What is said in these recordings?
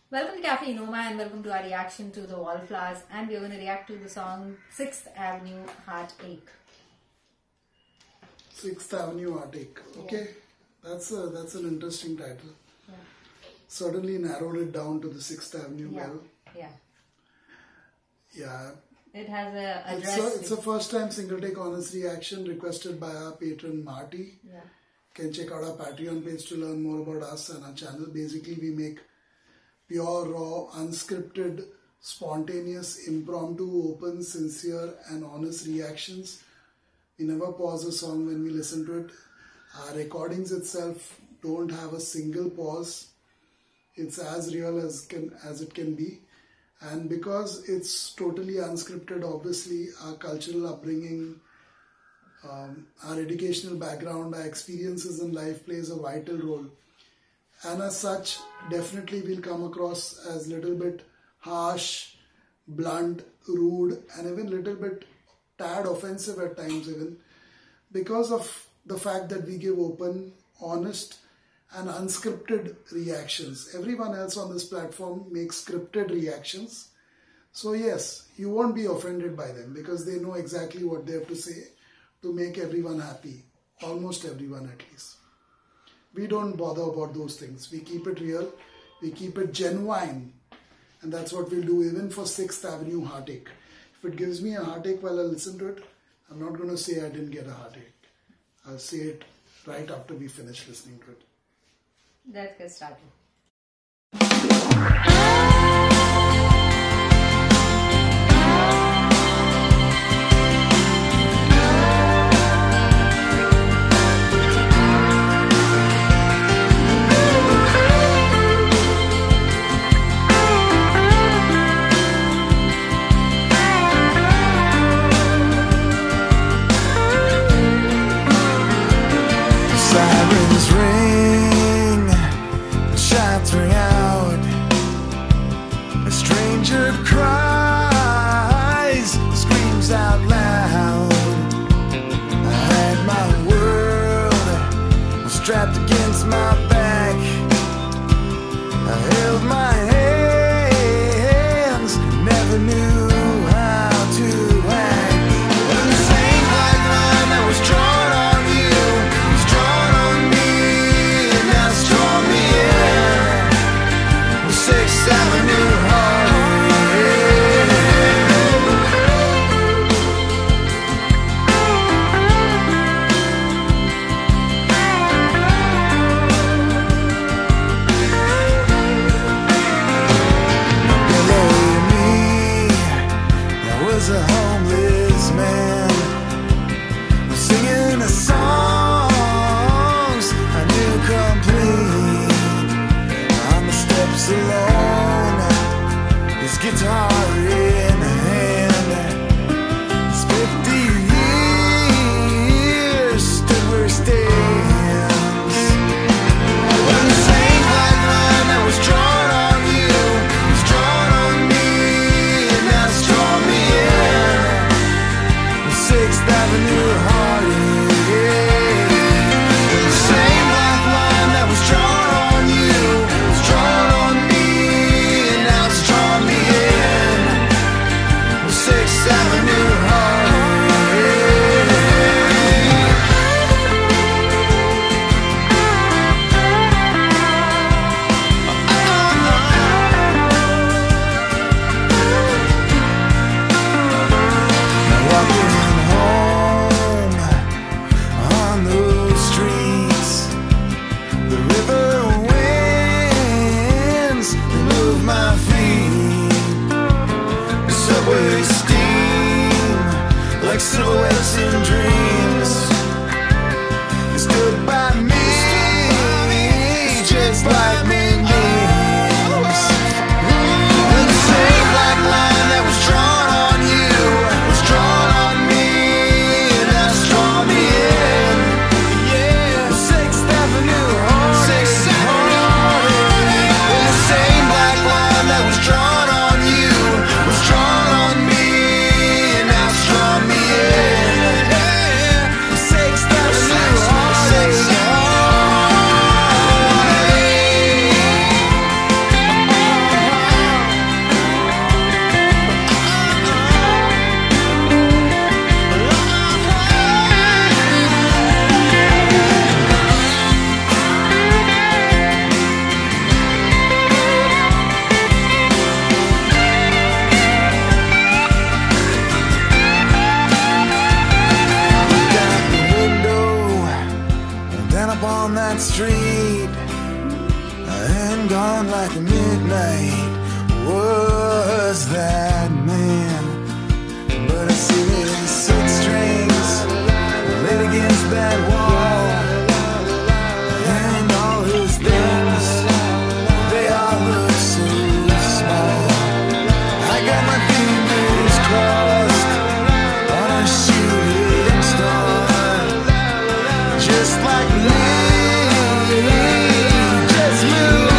Welcome to CAFE ENOMA and welcome to our reaction to the Wallflowers, and we're going to react to the song 6th Avenue Heartache. 6th Avenue Heartache. Okay, that's an interesting title. Yeah. Certainly narrowed it down to the 6th Avenue well. Yeah. It has a address. It's a first time single take honest reaction requested by our patron Marty. Yeah. You can check out our Patreon page to learn more about us and our channel. Basically, we make pure, raw, unscripted, spontaneous, impromptu, open, sincere and honest reactions. We never pause a song when we listen to it. Our recordings itself don't have a single pause. It's as real as it can be. And because it's totally unscripted, obviously our cultural upbringing, our educational background, our experiences in life plays a vital role. And as such, definitely we'll come across as little bit harsh, blunt, rude, and even little bit tad offensive at times even, because of the fact that we give open, honest, and unscripted reactions. Everyone else on this platform makes scripted reactions. So yes, you won't be offended by them because they know exactly what they have to say to make everyone happy. Almost everyone at least. We don't bother about those things. We keep it real. We keep it genuine. And that's what we'll do even for 6th Avenue Heartache. If it gives me a heartache while I listen to it, I'm not going to say I didn't get a heartache. I'll say it right after we finish listening to it. Let's get started. Sirens ring, shots ring out. A stranger cries, screams out loud. I had my world strapped against my back. I held my hands, never knew how to act. The same black line that was drawn on you was drawn on me, and that's drawn me in. 6th Avenue a homeless man singing the songs I knew complete. On the steps alone, his guitar in hand. His 50 years stood where he stands. When the same black line that was drawn on you was drawn on me, and that's drawn me in. 6th Avenue Heartache. The same black line that was drawn on you was drawn on me, and now it's drawn me in. 6th Avenue Heartache. Like silhouettes and dreams, you stood by me, just like minions. And the same black line that was drawn on you was drawn on me, and that's drawn me in. 6th Avenue Heartache. And the same black line that was drawn on you was drawn on me, and that's drawn me in. long gone like a midnight was that man. But I see his 6 strings laid against that wall, and all his things, they all look so small. I got my fingers crossed on a shooting star, just like me. Just moved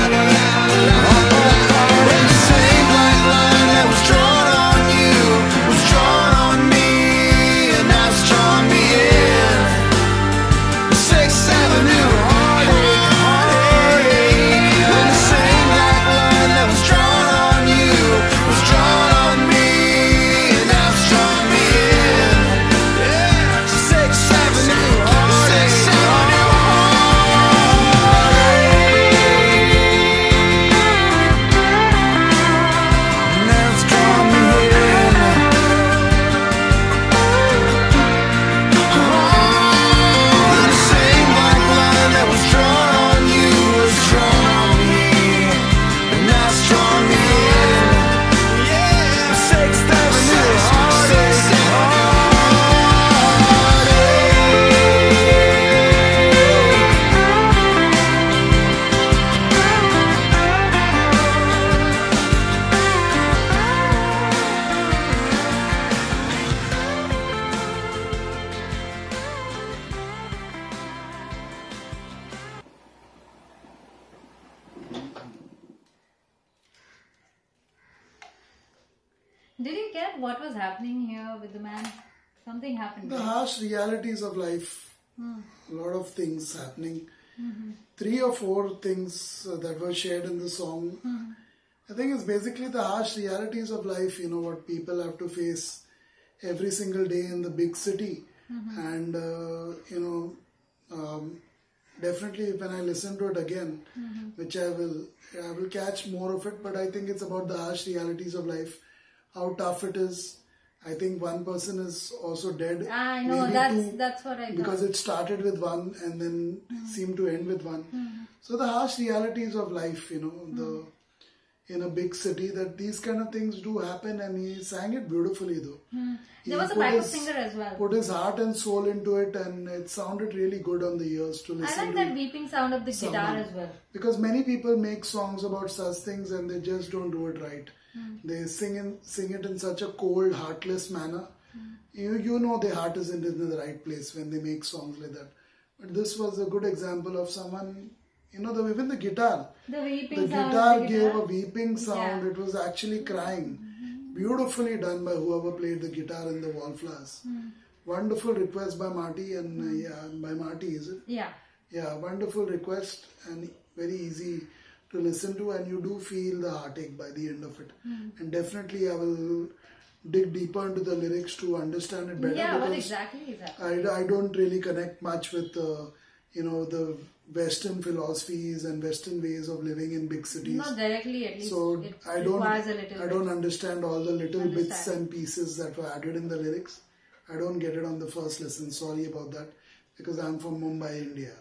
when the same black line that was drawn on you was drawn on me, and now it's drawn me in. 6th Avenue heartache, heartache. When the same black line that was drawn on you was drawn on me, and now it's drawn me in. Yeah, 6th Avenue heartache, 6th Avenue heartache. Now it's drawn me in. Oh, the same black line that was drawn on you was drawn on me, and now it's drawn me in. Yeah, 6th Avenue heartache, heartache. Did you get what was happening here with the man? Something happened. The harsh realities of life. A lot of things happening. 3 or 4 things that were shared in the song. I think it's basically the harsh realities of life, you know, what people have to face every single day in the big city. And, definitely when I listen to it again, which I will catch more of it, but I think it's about the harsh realities of life, how tough it is. I think one person is also dead. I know, maybe that's what I because got. it started with one and then seemed to end with one. So the harsh realities of life, you know, in a big city, that these kind of things do happen, and he sang it beautifully though. He There was a put backup his- singer as well. Put his heart and soul into it, and it sounded really good on the ears to I listen like to. that weeping sound of the guitar someone. as well. Because many people make songs about such things and they just don't do it right. They sing it in such a cold, heartless manner. You know their heart isn't in the right place when they make songs like that. But this was a good example of someone, you know, even the guitar. The weeping The sound guitar of the gave guitar. a weeping sound. Yeah. It was actually crying. Beautifully done by whoever played the guitar in the Wallflowers. Wonderful request by Marty and by Marty, is it? Yeah. Yeah, wonderful request and very easy to listen to, and you do feel the heartache by the end of it. And definitely I will dig deeper into the lyrics to understand it better. Yeah, what because exactly is that? I don't really connect much with the Western philosophies and Western ways of living in big cities. Not directly, at least. So it I requires a little don't bit. understand all the little bits Understand. and pieces that were added in the lyrics. I don't get it on the first listen. Sorry about that, because I'm from Mumbai, India.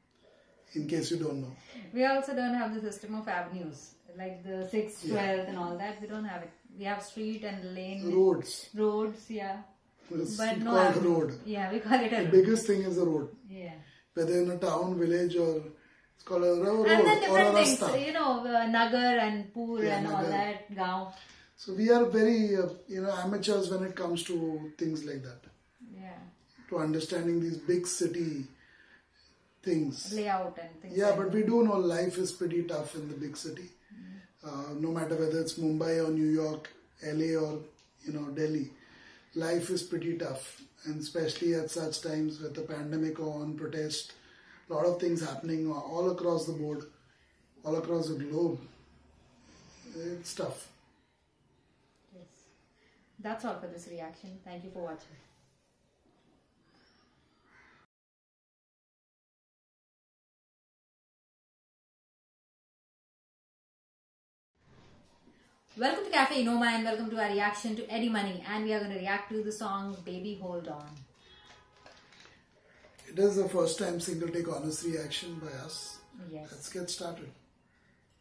In case you don't know. We also don't have the system of avenues, like the 6th, 12th and all that. We don't have it. We have street and lane. Roads. Roads, yeah. It's But no called avenue. road. Yeah, we call it a The road. biggest thing is the road. Yeah. Whether in a town, village, or it's called a road And then or a different things, rasta. you know, Nagar and Pur Yeah, and all Nagar. that, Gaon. So we are very amateurs when it comes to things like that. Yeah. To understanding these big city things. Layout and things Yeah, like but we do know life is pretty tough in the big city. No matter whether it's Mumbai or New York, LA or Delhi, life is pretty tough, and especially at such times with the pandemic on, protest, a lot of things happening all across the board, all across the globe. It's tough. Yes. That's all for this reaction. Thank you for watching. Welcome to CAFE ENOMA and welcome to our reaction to Eddie Money, and we are going to react to the song Baby Hold On. It is the first time single take honest reaction by us. Yes. Let's get started.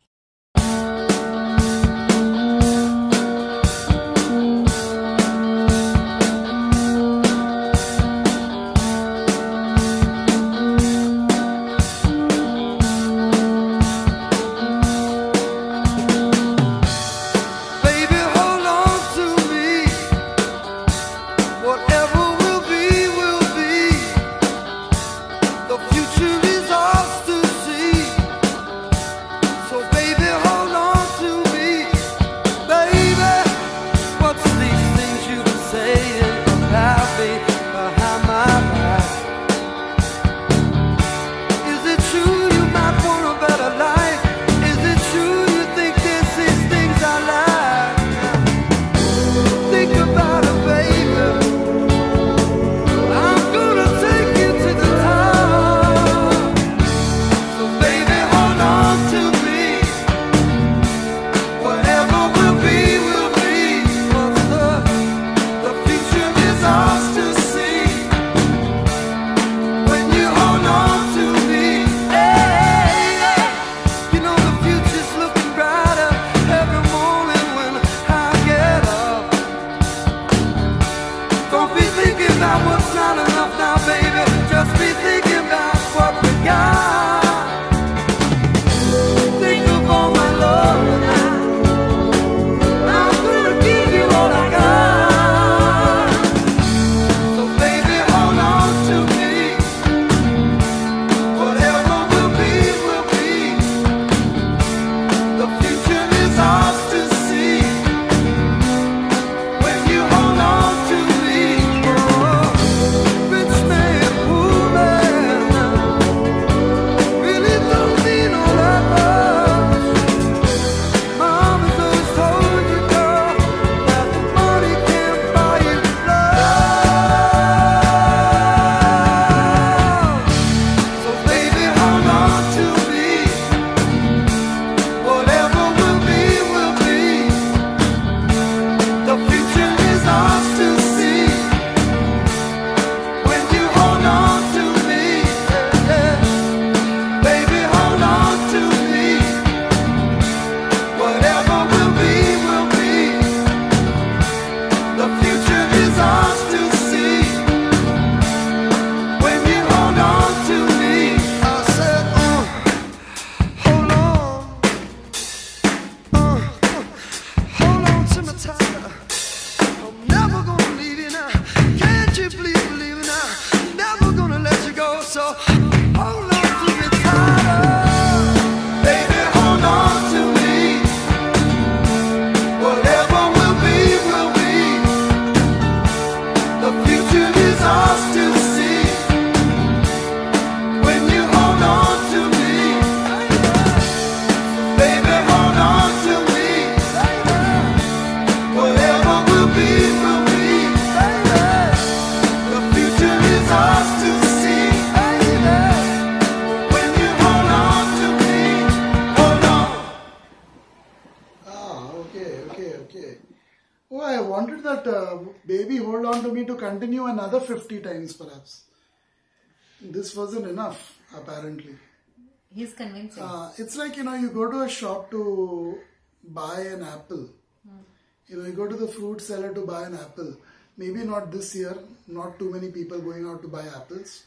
Oh, I wanted that Baby Hold On To Me to continue another 50 times perhaps. This wasn't enough, apparently. He's convincing. It's like, you go to a shop to buy an apple. You go to the fruit seller to buy an apple. Maybe not this year, not too many people going out to buy apples.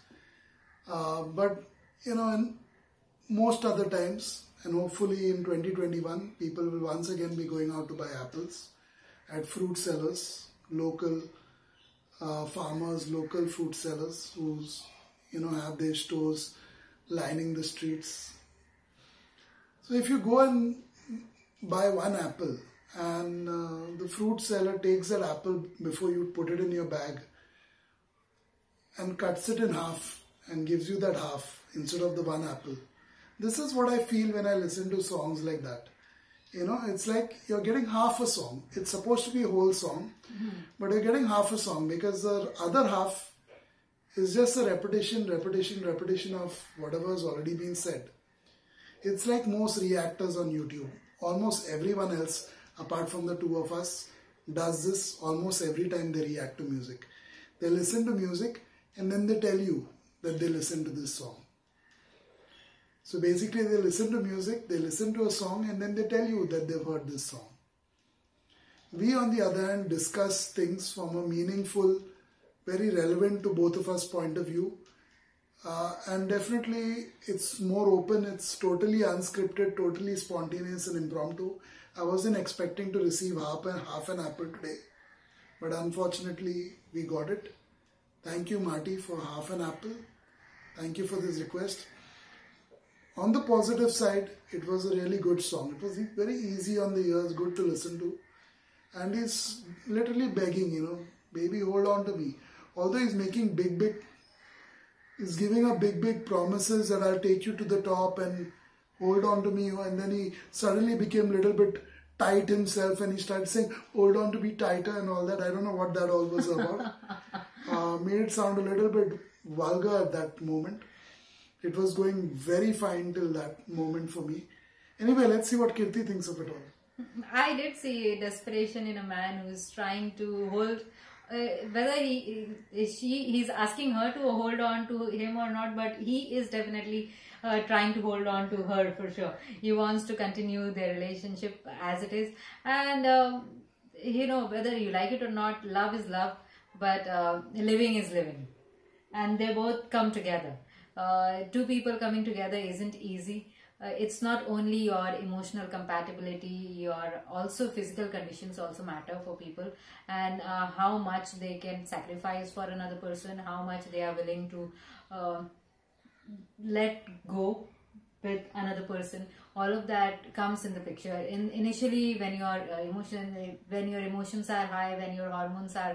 But, in most other times, and hopefully in 2021, people will once again be going out to buy apples at fruit sellers, local farmers, local fruit sellers who's, have their stores lining the streets. So if you go and buy one apple and the fruit seller takes that apple before you put it in your bag and cuts it in half and gives you that half instead of the one apple. This is what I feel when I listen to songs like that. It's like you're getting half a song. It's supposed to be a whole song, but you're getting half a song because the other half is just a repetition of whatever has already been said. It's like most reactors on YouTube. Almost everyone else, apart from the two of us, does this almost every time they react to music. They listen to music and then they tell you that they listen to this song. So basically they listen to music, they listen to a song and then they tell you that they've heard this song. We on the other hand discuss things from a meaningful, very relevant to both of us point of view. And definitely it's more open, it's totally unscripted, totally spontaneous and impromptu. I wasn't expecting to receive half an apple today, but unfortunately we got it. Thank you Marty for half an apple. Thank you for this request. On the positive side, it was a really good song. It was very easy on the ears, good to listen to. And he's literally begging, baby, hold on to me. Although he's making he's giving up big promises that I'll take you to the top and hold on to me. And then he suddenly became a little bit tight himself and he started saying, hold on to be tighter and all that. I don't know what that all was about. Made it sound a little bit vulgar at that moment. It was going very fine till that moment for me. Anyway, let's see what Kirti thinks of it all. I did see desperation in a man who's trying to hold, whether he's asking her to hold on to him or not, but he is definitely trying to hold on to her for sure. He wants to continue their relationship as it is. And, whether you like it or not, love is love, but living is living. And they both come together. Two people coming together isn't easy. It's not only your emotional compatibility, your also physical conditions also matter for people, and how much they can sacrifice for another person, how much they are willing to let go with another person. All of that comes in the picture. Initially, when your emotions are high, when your hormones are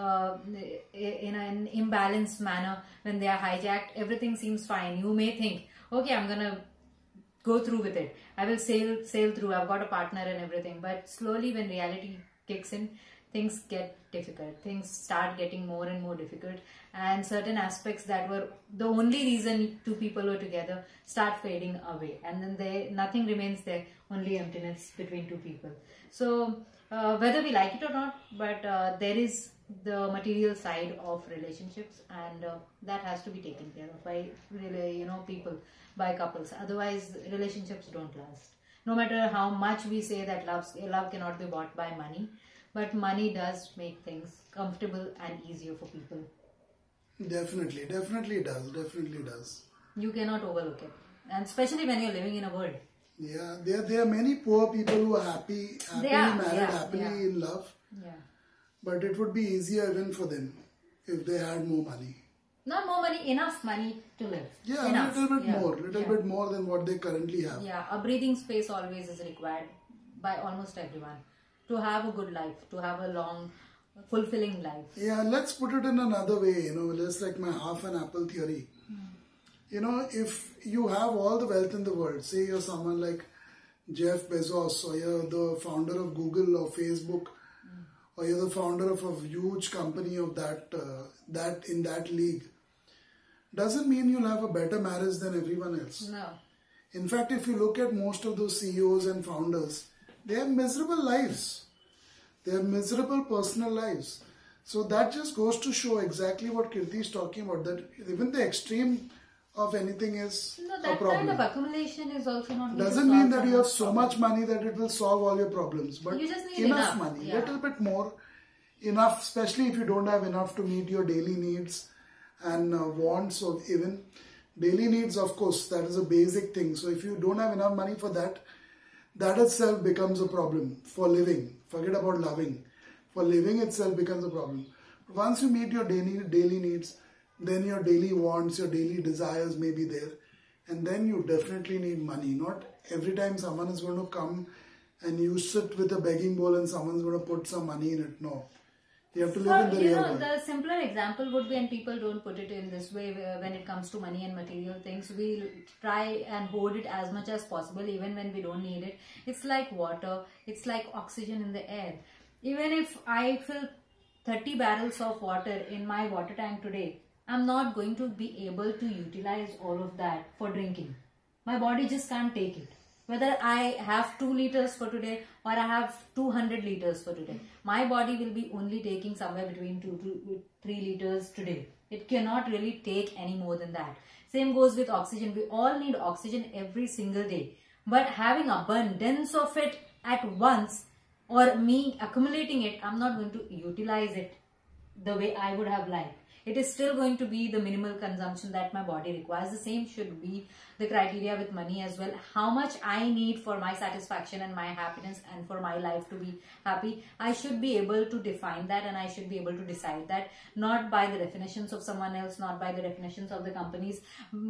in an imbalanced manner, when they are hijacked, everything seems fine. You may think, okay, I'm gonna go through with it. I will sail through. I've got a partner and everything. But slowly, when reality kicks in, things get difficult. Things start getting more and more difficult, and certain aspects that were the only reason two people were together start fading away, and then nothing remains there, only emptiness between two people. So whether we like it or not, but there is the material side of relationships, and that has to be taken care of by people, by couples. Otherwise relationships don't last. No matter how much we say that love cannot be bought by money, but money does make things comfortable and easier for people. Definitely does. You cannot overlook it, and especially when you're living in a world. Yeah, there are many poor people who are happily married, happily in love. Yeah. But it would be easier even for them if they had more money. Not more money, enough money to live. Yeah, enough. a little bit more than what they currently have. Yeah, a breathing space always is required by almost everyone to have a good life, to have a long, fulfilling life. Yeah, let's put it in another way, just like my half an apple theory. If you have all the wealth in the world, say you're someone like Jeff Bezos, or you're the founder of Google or Facebook, or you're the founder of a huge company of that in that league, doesn't mean you'll have a better marriage than everyone else. No. In fact, if you look at most of those CEOs and founders, they have miserable lives. They have miserable personal lives. So that just goes to show exactly what Kirti is talking about, that even the extreme of anything is No, a that problem. kind of accumulation is also not going to Doesn't mean solve that you have someone's so problem. much money that it will solve all your problems, but You just need enough enough, money, yeah. little bit more, enough, especially if you don't have enough to meet your daily needs and wants, or even daily needs, of course, that is a basic thing. So if you don't have enough money for that, that itself becomes a problem for living. Forget about loving. For living itself becomes a problem. Once you meet your daily needs, then your daily wants, your daily desires may be there. And then you definitely need money. Not every time someone is going to come and you sit with a begging bowl and someone's going to put some money in it. No. You have to live in the real world. The simpler example would be, and people don't put it in this way when it comes to money and material things, we try and hoard it as much as possible even when we don't need it. It's like water, it's like oxygen in the air. Even if I fill 30 barrels of water in my water tank today, I'm not going to be able to utilize all of that for drinking. My body just can't take it. Whether I have 2 liters for today or I have 200 liters for today, my body will be only taking somewhere between 2 to 3 liters today. It cannot really take any more than that. Same goes with oxygen. We all need oxygen every single day. But having abundance of it at once, or me accumulating it, I'm not going to utilize it the way I would have liked. It is still going to be the minimal consumption that my body requires. The same should be the criteria with money as well. How much I need for my satisfaction and my happiness and for my life to be happy, I should be able to define that, and I should be able to decide that, not by the definitions of someone else, not by the definitions of the companies.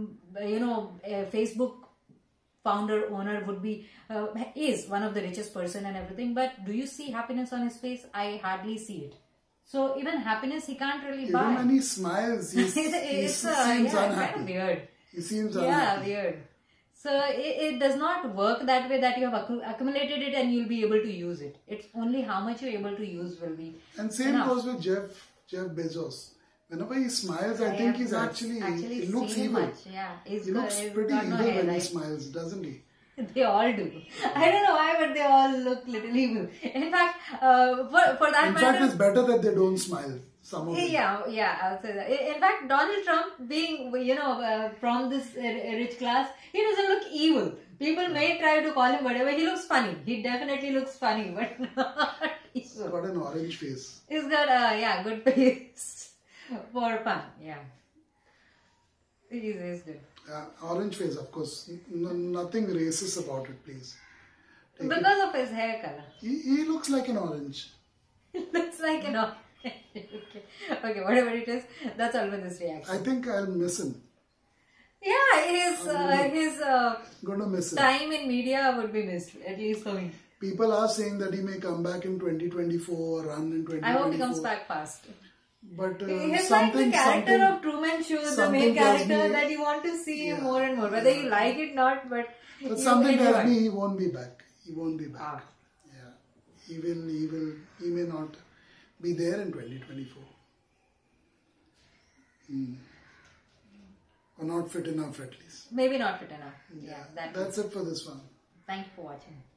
Facebook founder, owner would be, is one of the richest person and everything, but do you see happiness on his face? I hardly see it. So even happiness he can't really buy. Even when he smiles, he seems unhappy. Kind of weird. He seems unhappy. Yeah, weird. So it does not work that way, that you have accumulated it and you'll be able to use it. It's only how much you're able to use will be And same enough. goes with Jeff Bezos. Whenever he smiles, I think he's actually he looks seen evil. much. Yeah, He looks pretty evil when he smiles, doesn't he? They all do. I don't know why, but they all look little evil. In fact, for that In matter, fact, it's better that they don't smile. Some of them. yeah, I'll say that. In fact, Donald Trump, being from this rich class, he doesn't look evil. People may try to call him whatever. He looks funny. He definitely looks funny, but not He's evil. got an orange face. He's got a good face for fun. Yeah, he's good. Orange face, of course. Nothing racist about it, please. Because of his hair color. He looks like an orange. It looks like an orange. Okay, whatever it is, that's all with this reaction. I think I'll miss him. Yeah, his Gonna miss him. time in media would be missed, at least for me. People are saying that he may come back in 2024, run in 2024. I hope he comes back fast. But He's like the character of Truman Show, the main character that you want to see him more and more, whether you like it or not. But something tells me he won't be back. He won't be back. Ah. Yeah, he may not be there in 2024. Or not fit enough, at least. Maybe not fit enough. Yeah, That's it for this one. Thank you for watching.